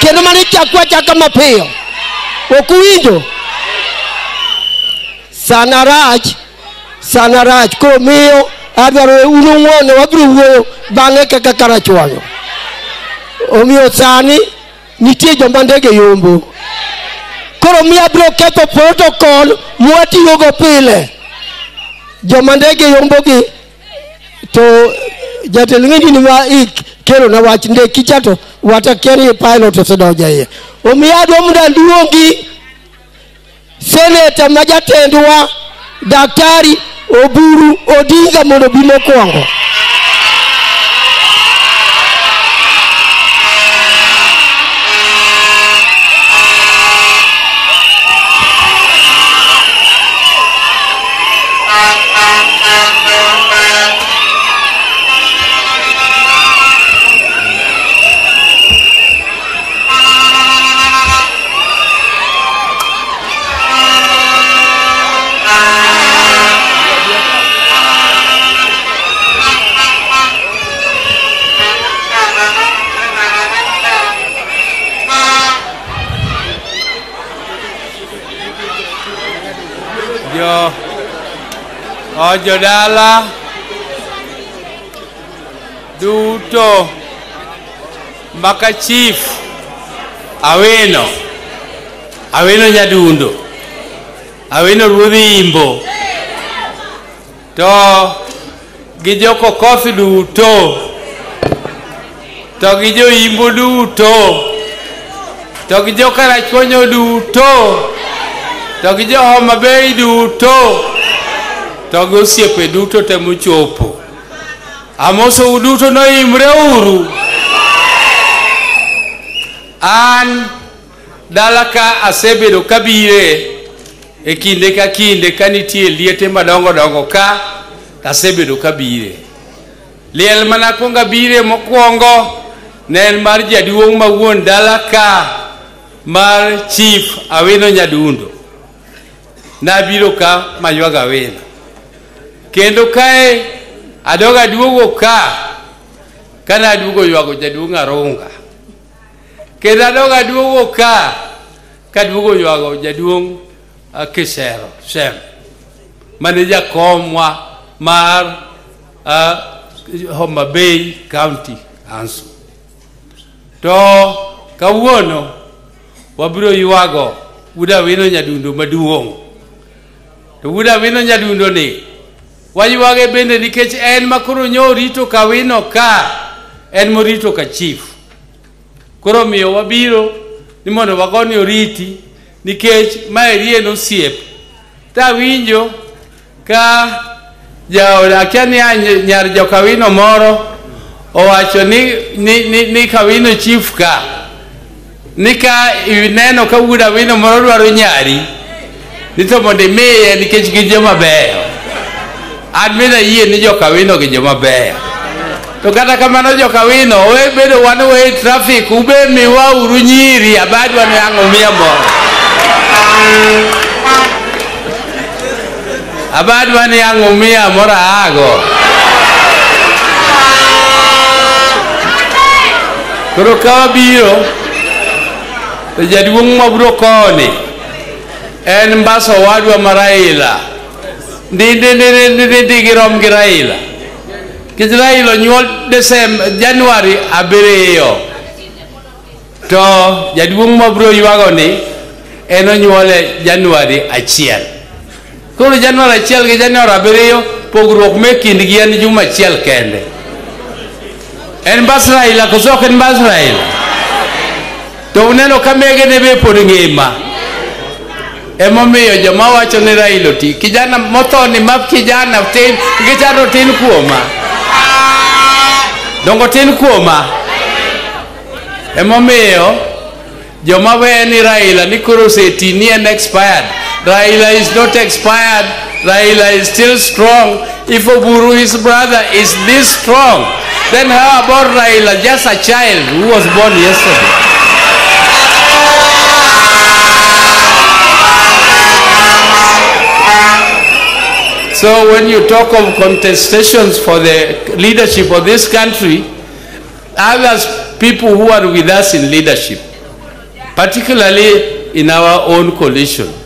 kendo mane chakwacha kama piyo okuwinjo sana rach ko miyo adwaro unung'one wabiro wuoyo bang'e kaka karachwanyo omiyo sani nitie joma ndege yombo koro miya biro ketho protocol mwatiyogo pile joma ndege yombogi to jatelo ng'endi ni ma kero na wach ndeki chato wata keri pilot osedoja iye omiyo adwaro mondo aluongi seneta majatendwa daktari Oburu Odinga mondo bi mokwongo Jodala duto mbaka chief aweno nyadundo aweno ruodhi imbo to gi joko kofi duto to gi jo imbo duto to gi jo karachonyo duto to gi jo Homa Bay duto to gi osiepe duto temo chopo amoso duto noimre uru an dalaka asebedo kabire e kinde ka kinde kanitie liete madongo dongo ka asebedo kabire liel mana konga bire mokwongo nen mar jaduong' mawuon dalaka mar chief aweno nyadundo nabiro ka maywaga aweno kendo kae adoga duogo kana aduogo ywago jaduong' Arunga kendo adoga duogo kaduogo ywago jaduong' Kisero Sem mane jakomwa mar Homa Bay County Council to kawuono wabiro ywago Wuda Aweno nyadundo maduong' to Wuda Aweno nyadundo ni wayuage bende nikech en makoro nyo rito kawino ka en morito ka chief koro miyo wabiro ni mondo wagoni oriti nikech maeri en osiep ta winjo ka akiani nyar jo kawino moro owacho ni kawino chief ka nika ineno ka Wuda Aweno moro dwaro nyari nito mondo imiye nikech gi joma beyo admina yie ni joka wino gi joma beyo to kata kamano joka wino we bedo one way traffic ube miwa uru nyiri abadwa ni ang'o miya moro abadwa ni ang'o miya moro ago koro kawa biro to jaduong' mabro koni en mbaso wadwa ma Raila ndi girom gi Raila kich Raila nyuol Januari 7 to jaduong' mabro ywago ni en onyuole Januari 1 koro Januari 1 gi Januari 7 pogruok me kindgi en juma achiel kende en mbas Raila koso ok en mbas Raila to uneno kamege ne be pod ngima emomiyo joma wacho ni Raila ti kijana mothoni map kijana tin gichano tin kuoma dongo tin kuoma emomiyo joma we ni Raila ni koro seti ni en expired. Raila is not expired. Raila is still strong. If Oburu, his brother, is this strong, then how about Raila, just a child who was born yesterday? So when you talk of contestations for the leadership of this country, others, people who are with us in leadership, particularly in our own coalition.